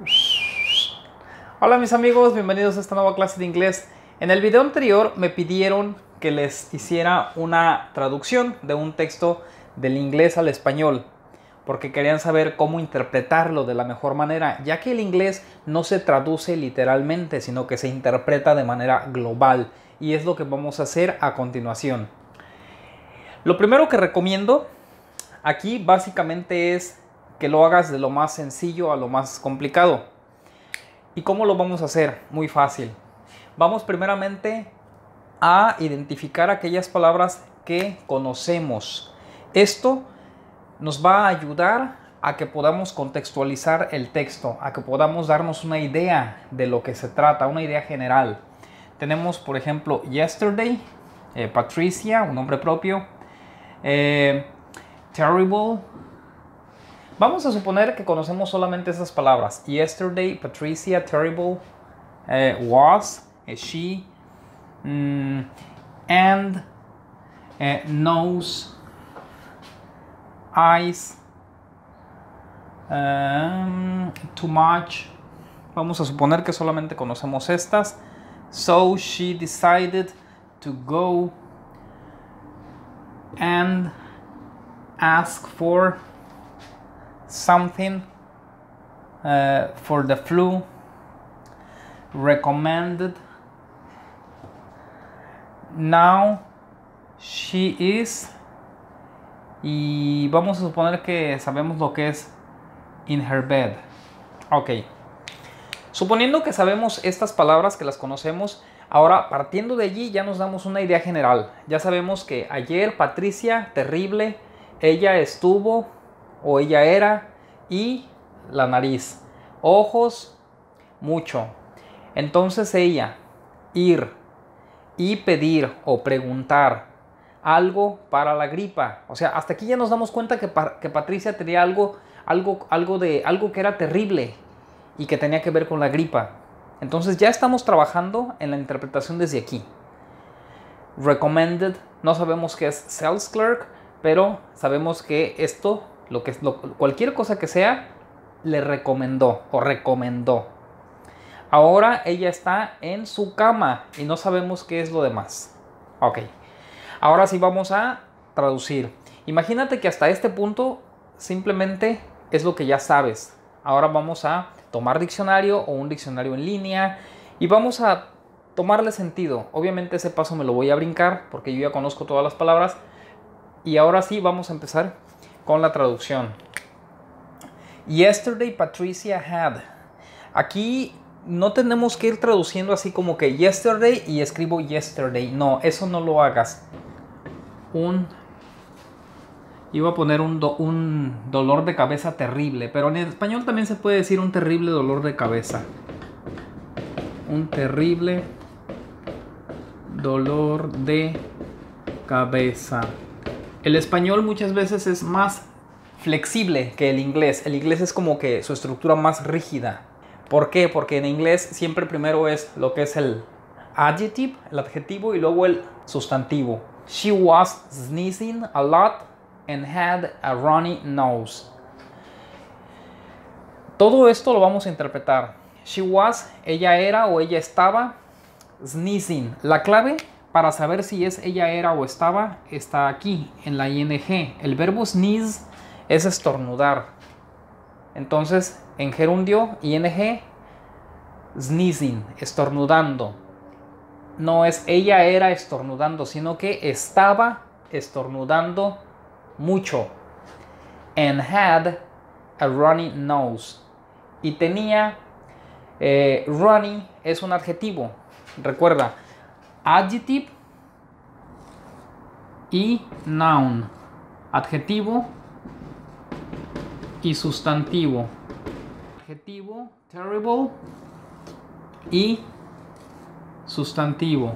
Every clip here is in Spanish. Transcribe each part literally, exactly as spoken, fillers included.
Hola mis amigos, bienvenidos a esta nueva clase de inglés. En el video anterior me pidieron que les hiciera una traducción de un texto del inglés al español, porque querían saber cómo interpretarlo de la mejor manera, ya que el inglés no se traduce literalmente, sino que se interpreta de manera global, y es lo que vamos a hacer a continuación. Lo primero que recomiendo aquí básicamente es que lo hagas de lo más sencillo a lo más complicado. ¿Y cómo lo vamos a hacer? Muy fácil. Vamos primeramente a identificar aquellas palabras que conocemos. Esto nos va a ayudar a que podamos contextualizar el texto, a que podamos darnos una idea de lo que se trata, una idea general. Tenemos, por ejemplo, yesterday, eh, Patricia, un nombre propio, eh, terrible. Vamos a suponer que conocemos solamente esas palabras. Yesterday, Patricia, terrible, eh, was, eh, she, mm, and, eh, nose, eyes, um, too much. Vamos a suponer que solamente conocemos estas. So she decided to go and ask for something uh, for the flu, recommended. Now she is, y vamos a suponer que sabemos lo que es in her bed. Ok, suponiendo que sabemos estas palabras, que las conocemos, ahora partiendo de allí ya nos damos una idea general. Ya sabemos que ayer Patricia, terrible, ella estuvo o ella era, y la nariz, ojos, mucho. Entonces ella, ir, y pedir o preguntar algo para la gripa. O sea, hasta aquí ya nos damos cuenta que, que Patricia tenía algo, algo, algo, de, algo que era terrible y que tenía que ver con la gripa. Entonces ya estamos trabajando en la interpretación desde aquí. Recommended, no sabemos qué es sales clerk, pero sabemos que esto, lo que, lo, cualquier cosa que sea, le recomendó o recomendó. Ahora ella está en su cama y no sabemos qué es lo demás. Ok, ahora sí vamos a traducir. Imagínate que hasta este punto simplemente es lo que ya sabes. Ahora vamos a tomar diccionario o un diccionario en línea y vamos a tomarle sentido. Obviamente ese paso me lo voy a brincar porque yo ya conozco todas las palabras. Y ahora sí vamos a empezar con la traducción. Yesterday Patricia had. Aquí no tenemos que ir traduciendo así como que yesterday y escribo yesterday. No, eso no lo hagas. Un... Iba a poner un, do, un dolor de cabeza terrible, pero en español también se puede decir un terrible dolor de cabeza. Un terrible dolor de cabeza. El español muchas veces es más flexible que el inglés. El inglés es como que su estructura más rígida. ¿Por qué? Porque en inglés siempre primero es lo que es el adjective, el adjetivo, y luego el sustantivo. She was sneezing a lot and had a runny nose. Todo esto lo vamos a interpretar. She was, ella era o ella estaba, sneezing. La clave para saber si es ella era o estaba está aquí, en la ing. El verbo sneeze es estornudar. Entonces, en gerundio, ing, sneezing, estornudando. No es ella era estornudando, sino que estaba estornudando mucho. And had a runny nose. Y tenía, eh, runny es un adjetivo. Recuerda, adjective y noun. Adjetivo y sustantivo. Adjetivo, terrible, y sustantivo.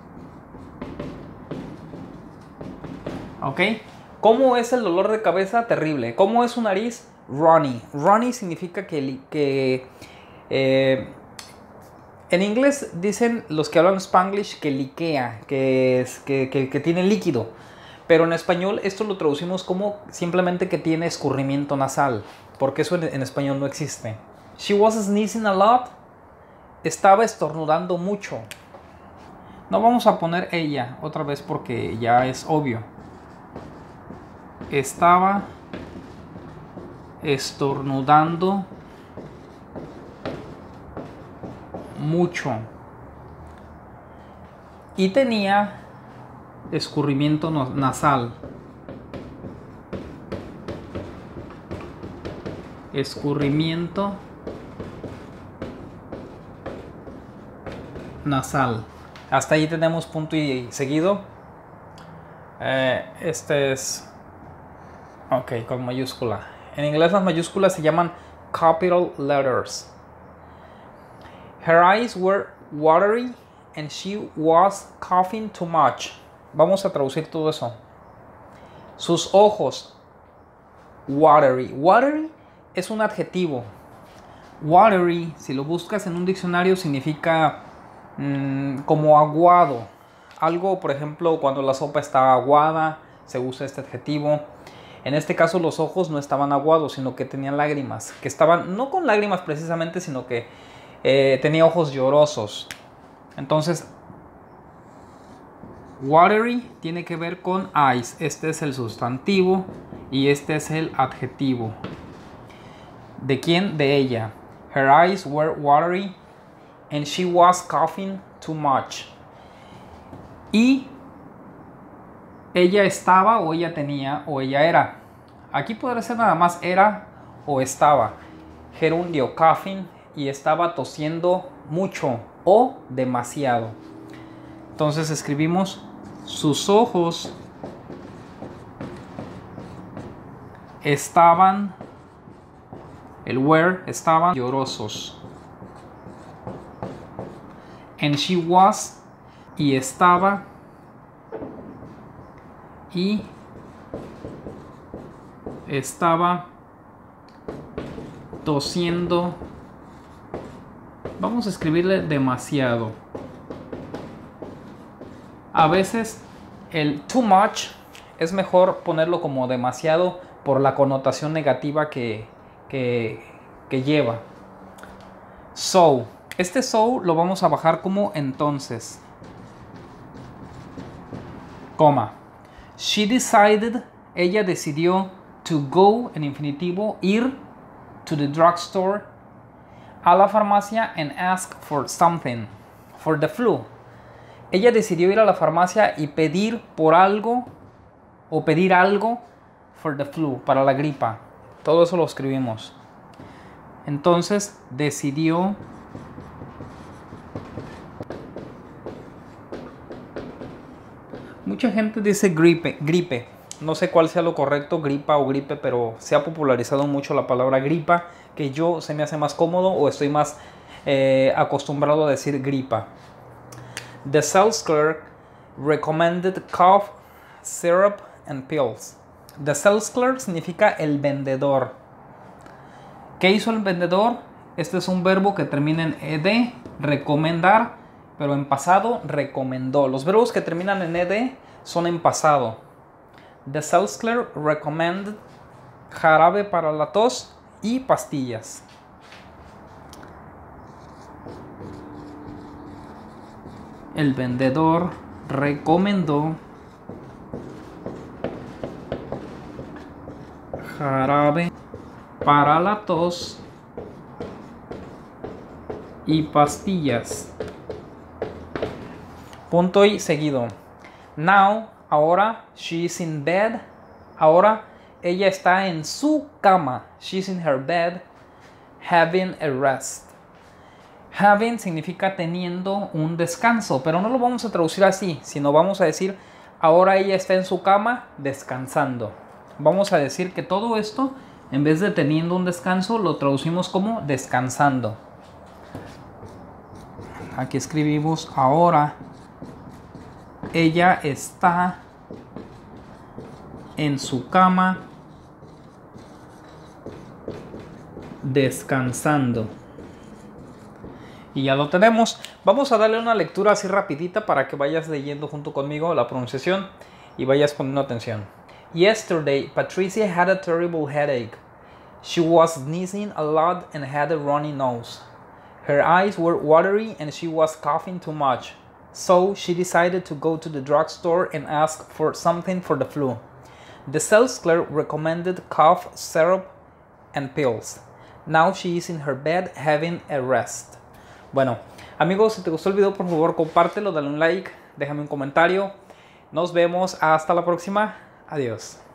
¿Ok? ¿Cómo es el dolor de cabeza? Terrible. ¿Cómo es su nariz? Runny. Runny significa que... que eh, en inglés dicen los que hablan Spanglish que liquea, que, es, que, que, que tiene líquido. Pero en español esto lo traducimos como simplemente que tiene escurrimiento nasal, porque eso en, en español no existe. She was sneezing a lot. Estaba estornudando mucho. No vamos a poner ella otra vez porque ya es obvio. Estaba estornudando mucho. Y tenía escurrimiento nasal. Escurrimiento nasal. Hasta ahí tenemos punto y seguido. Eh, este es... Ok, con mayúscula. En inglés las mayúsculas se llaman capital letters. Her eyes were watery and she was coughing too much. Vamos a traducir todo eso. Sus ojos. Watery. Watery es un adjetivo. Watery, si lo buscas en un diccionario, significa mmm, como aguado. Algo, por ejemplo, cuando la sopa está aguada, se usa este adjetivo. En este caso los ojos no estaban aguados, sino que tenían lágrimas. Que estaban, no con lágrimas precisamente, sino que eh, tenía ojos llorosos. Entonces, watery tiene que ver con eyes. Este es el sustantivo y este es el adjetivo. ¿De quién? De ella. Her eyes were watery and she was coughing too much. Y ella estaba o ella tenía o ella era. Aquí podría ser nada más era o estaba. Gerundio, coughing, y estaba tosiendo mucho o demasiado. Entonces escribimos sus ojos estaban, el were, estaban llorosos. And she was, y estaba, y estaba tosiendo. Vamos a escribirle demasiado. A veces el too much es mejor ponerlo como demasiado por la connotación negativa que, que, que lleva. So, este so lo vamos a bajar como entonces. Coma. She decided, ella decidió to go, en infinitivo, ir to the drugstore, a la farmacia, and ask for something, for the flu. Ella decidió ir a la farmacia y pedir por algo, o pedir algo, for the flu, para la gripa. Todo eso lo escribimos. Entonces, decidió mucha gente dice gripe, gripe. No sé cuál sea lo correcto, gripa o gripe, pero se ha popularizado mucho la palabra gripa, que yo se me hace más cómodo o estoy más eh, acostumbrado a decir gripa. The sales clerk recommended cough syrup and pills. The sales clerk significa el vendedor. ¿Qué hizo el vendedor? Este es un verbo que termina en ed, recomendar, pero en pasado recomendó. Los verbos que terminan en ed son en pasado. The sales clerk recommended jarabe para la tos y pastillas. El vendedor recomendó jarabe para la tos y pastillas. Punto y seguido. Now, ahora, she is in bed. Ahora, ella está en su cama. She's in her bed, having a rest. Having significa teniendo un descanso, pero no lo vamos a traducir así, sino vamos a decir, ahora ella está en su cama descansando. Vamos a decir que todo esto, en vez de teniendo un descanso, lo traducimos como descansando. Aquí escribimos ahora. Ella está en su cama descansando. Y ya lo tenemos. Vamos a darle una lectura así rapidita para que vayas leyendo junto conmigo la pronunciación y vayas poniendo atención. Yesterday, Patricia had a terrible headache. She was sneezing a lot and had a runny nose. Her eyes were watery and she was coughing too much. So she decided to go to the drugstore and ask for something for the flu. The sales clerk recommended cough syrup and pills. Now she is in her bed having a rest. Bueno, amigos, si te gustó el video, por favor, compártelo, dale un like, déjame un comentario. Nos vemos hasta la próxima. Adiós.